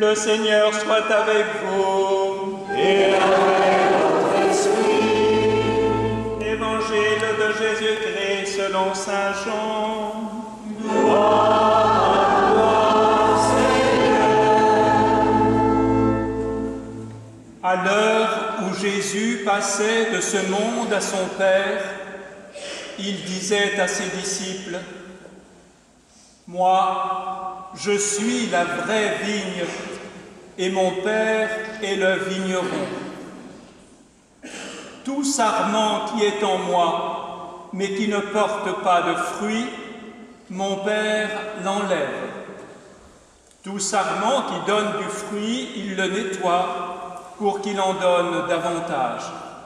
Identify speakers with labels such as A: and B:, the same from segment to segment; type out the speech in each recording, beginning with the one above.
A: Le Seigneur soit avec vous.
B: Et avec votre esprit.
A: Évangile de Jésus-Christ selon saint Jean.
B: Gloire à toi, Seigneur.
A: À l'heure où Jésus passait de ce monde à son Père, il disait à ses disciples: « Moi, je suis la vraie vigne, et mon Père est le vigneron. Tout sarment qui est en moi, mais qui ne porte pas de fruits, mon Père l'enlève. Tout sarment qui donne du fruit, il le nettoie pour qu'il en donne davantage.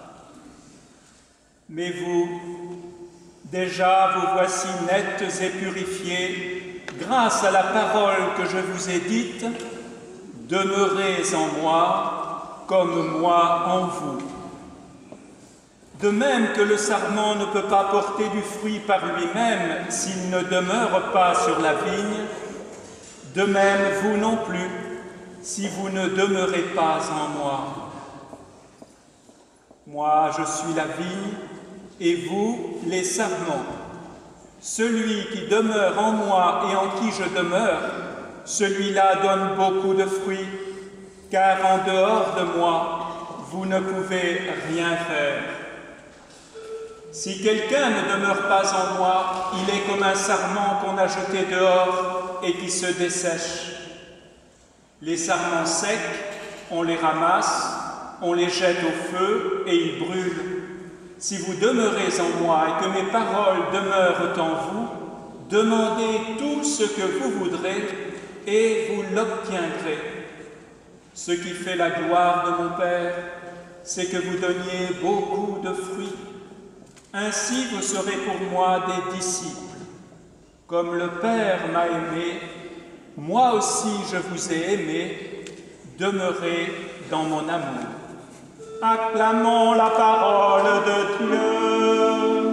A: Mais vous, déjà vous voici nettes et purifiées, grâce à la parole que je vous ai dite. Demeurez en moi, comme moi en vous. De même que le sarment ne peut pas porter du fruit par lui-même s'il ne demeure pas sur la vigne, de même vous non plus, si vous ne demeurez pas en moi. Moi, je suis la vigne, et vous, les sarments. Celui qui demeure en moi et en qui je demeure, celui-là donne beaucoup de fruits, car en dehors de moi, vous ne pouvez rien faire. Si quelqu'un ne demeure pas en moi, il est comme un sarment qu'on a jeté dehors et qui se dessèche. Les sarments secs, on les ramasse, on les jette au feu et ils brûlent. Si vous demeurez en moi et que mes paroles demeurent en vous, demandez tout ce que vous voudrez et vous l'obtiendrez. Ce qui fait la gloire de mon Père, c'est que vous donniez beaucoup de fruits. Ainsi vous serez pour moi des disciples. Comme le Père m'a aimé, moi aussi je vous ai aimé, demeurez dans mon amour. Acclamons la parole de Dieu.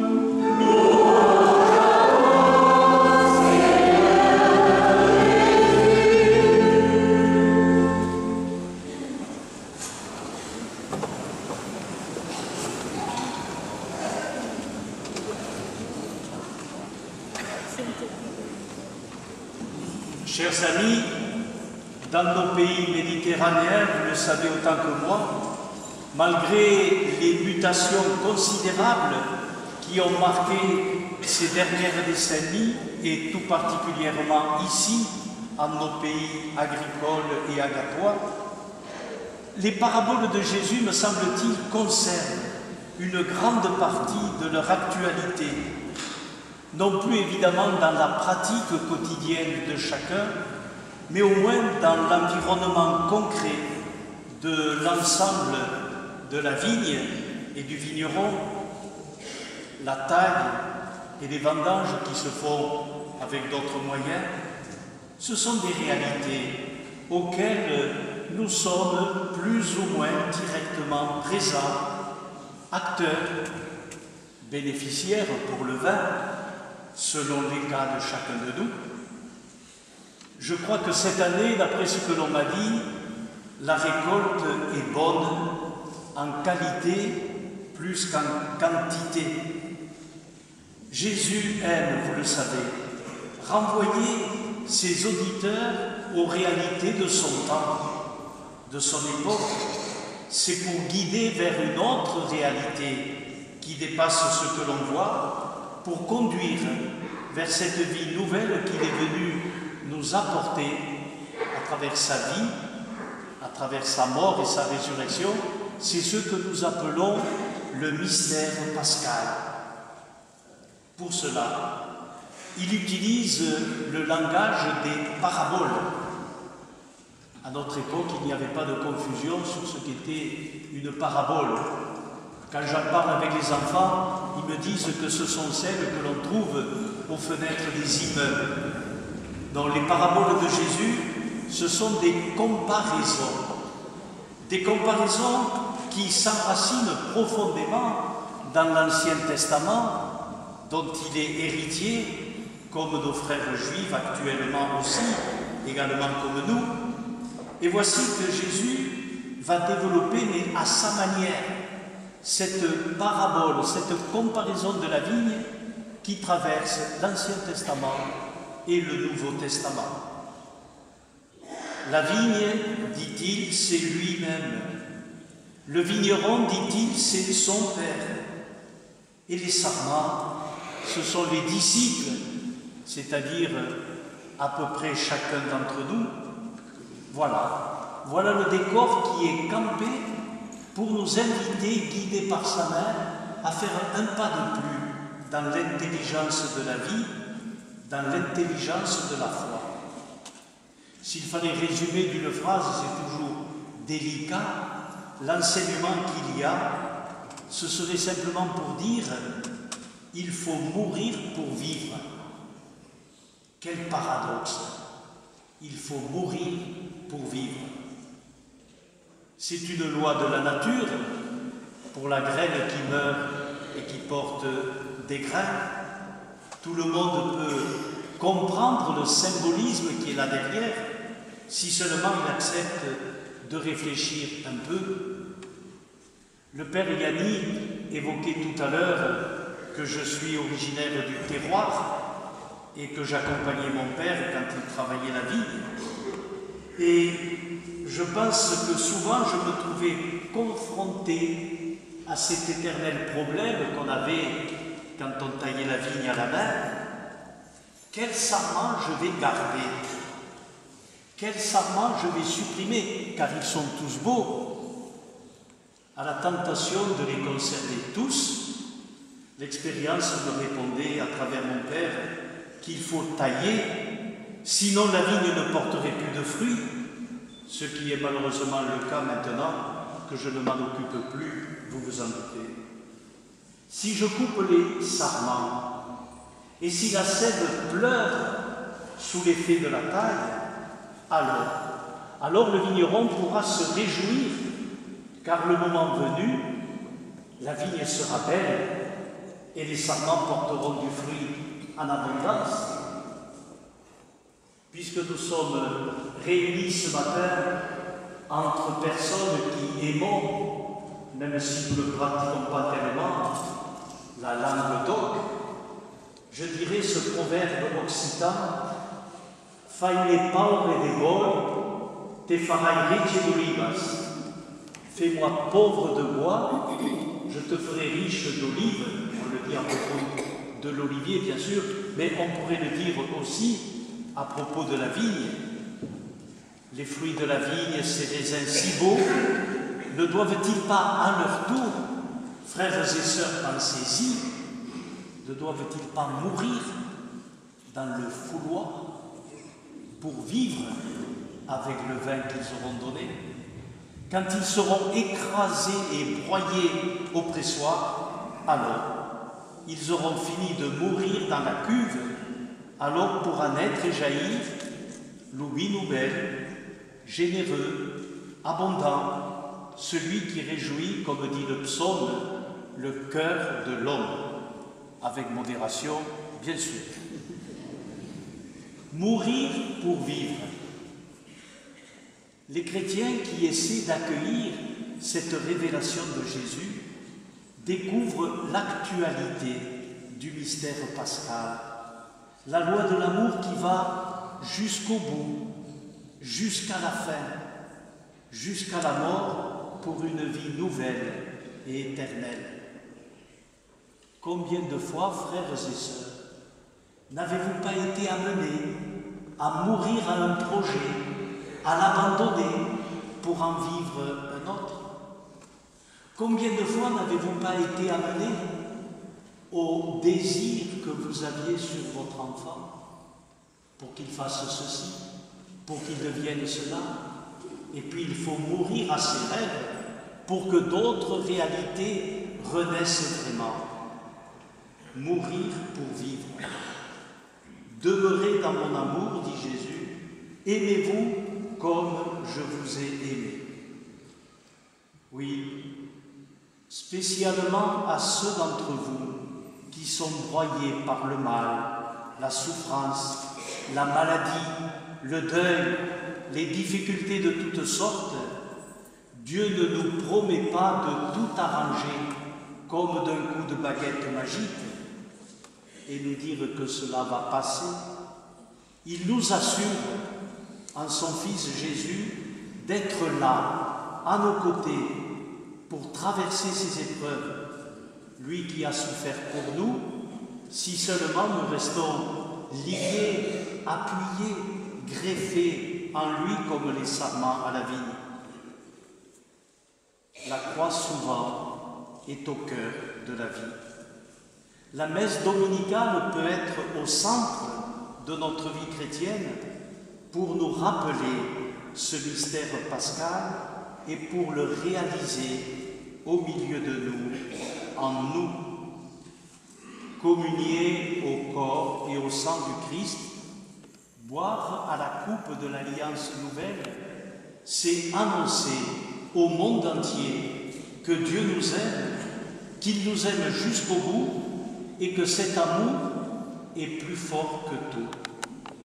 C: Chers amis, dans nos pays méditerranéens, vous le savez autant que moi, malgré les mutations considérables qui ont marqué ces dernières décennies, et tout particulièrement ici, en nos pays agricoles et agatois, les paraboles de Jésus, me semble-t-il, conservent une grande partie de leur actualité, non plus évidemment dans la pratique quotidienne de chacun, mais au moins dans l'environnement concret de l'ensemble de la vigne et du vigneron, la taille et les vendanges qui se font avec d'autres moyens. Ce sont des réalités auxquelles nous sommes plus ou moins directement présents, acteurs, bénéficiaires pour le vin, selon les cas de chacun de nous. Je crois que cette année, d'après ce que l'on m'a dit, la récolte est bonne en qualité plus qu'en quantité. Jésus aime, vous le savez, renvoyer ses auditeurs aux réalités de son temps, de son époque. C'est pour guider vers une autre réalité qui dépasse ce que l'on voit, pour conduire vers cette vie nouvelle qu'il est venu nous apporter à travers sa vie, à travers sa mort et sa résurrection. C'est ce que nous appelons le mystère pascal. Pour cela, il utilise le langage des paraboles. À notre époque, il n'y avait pas de confusion sur ce qu'était une parabole. Quand j'en parle avec les enfants, ils me disent que ce sont celles que l'on trouve aux fenêtres des immeubles. Donc les paraboles de Jésus, ce sont des comparaisons qui s'enracinent profondément dans l'Ancien Testament, dont il est héritier, comme nos frères juifs actuellement aussi, également comme nous, Et voici que Jésus va développer, mais à sa manière, cette parabole, cette comparaison de la vigne qui traverse l'Ancien Testament et le Nouveau Testament. La vigne, dit-il, c'est lui-même. Le vigneron, dit-il, c'est son Père. Et les sarments, ce sont les disciples, c'est-à-dire à peu près chacun d'entre nous. Voilà le décor qui est campé pour nous inviter, guidés par sa main, à faire un pas de plus dans l'intelligence de la vie, dans l'intelligence de la foi. S'il fallait résumer d'une phrase, c'est toujours délicat, l'enseignement qu'il y a, ce serait simplement pour dire « il faut mourir pour vivre ». Quel paradoxe! Il faut mourir pour vivre. C'est une loi de la nature, pour la graine qui meurt et qui porte des grains. Tout le monde peut comprendre le symbolisme qui est là derrière, si seulement il accepte de réfléchir un peu. Le père Yanni évoquait tout à l'heure que je suis originaire du terroir et que j'accompagnais mon père quand il travaillait la vigne. Et je pense que souvent je me trouvais confronté à cet éternel problème qu'on avait quand on taillait la vigne à la main. Quel sarment je vais garder? Quel sarment je vais supprimer? Car ils sont tous beaux. À la tentation de les conserver tous, l'expérience me répondait à travers mon père qu'il faut tailler, sinon la vigne ne porterait plus de fruits, ce qui est malheureusement le cas maintenant que je ne m'en occupe plus, vous vous en doutez. Si je coupe les sarments, et si la sève pleure sous l'effet de la taille, alors le vigneron pourra se réjouir, car le moment venu, la vigne sera belle et les sarments porteront du fruit en abondance. Puisque nous sommes réunis ce matin entre personnes qui aimons, même si nous ne pratiquons pas tellement, la langue d'oc, je dirais ce proverbe occitan: faine pauvre de gol, te farai riche d'olivas. Fais-moi pauvre de bois, je te ferai riche d'olives. On le dit à propos de l'olivier, bien sûr, mais on pourrait le dire aussi à propos de la vigne. Les fruits de la vigne, ces raisins si beaux, ne doivent-ils pas à leur tour, frères et sœurs, pensez-y, ne doivent-ils pas mourir dans le fouloir pour vivre avec le vin qu'ils auront donné? Quand ils seront écrasés et broyés au pressoir, alors ils auront fini de mourir dans la cuve, alors pourra naître et jaillir l'ouïe nouvelle, généreux, abondant, celui qui réjouit, comme dit le psaume, le cœur de l'homme, avec modération, bien sûr. Mourir pour vivre. Les chrétiens qui essaient d'accueillir cette révélation de Jésus découvrent l'actualité du mystère pascal, la loi de l'amour qui va jusqu'au bout, jusqu'à la fin, jusqu'à la mort pour une vie nouvelle et éternelle. Combien de fois, frères et sœurs, n'avez-vous pas été amenés à mourir à un projet, à l'abandonner pour en vivre un autre? Combien de fois n'avez-vous pas été amenés au désir que vous aviez sur votre enfant pour qu'il fasse ceci, pour qu'il devienne cela, et puis il faut mourir à ses rêves pour que d'autres réalités renaissent vraiment. Mourir pour vivre. Demeurez dans mon amour, dit Jésus, aimez-vous comme je vous ai aimé. Oui, spécialement à ceux d'entre vous qui sont broyés par le mal, la souffrance, la maladie, le deuil, les difficultés de toutes sortes, Dieu ne nous promet pas de tout arranger comme d'un coup de baguette magique et nous dire que cela va passer. Il nous assure, en son Fils Jésus, d'être là, à nos côtés, pour traverser ces épreuves. Lui qui a souffert pour nous, si seulement nous restons liés, appuyés, greffés en lui comme les sarments à la vigne. La croix souvent est au cœur de la vie. La messe dominicale peut être au centre de notre vie chrétienne pour nous rappeler ce mystère pascal et pour le réaliser au milieu de nous, en nous. Communier au corps et au sang du Christ, boire à la coupe de l'Alliance nouvelle, c'est annoncer au monde entier que Dieu nous aime, qu'il nous aime jusqu'au bout et que cet amour est plus fort que tout.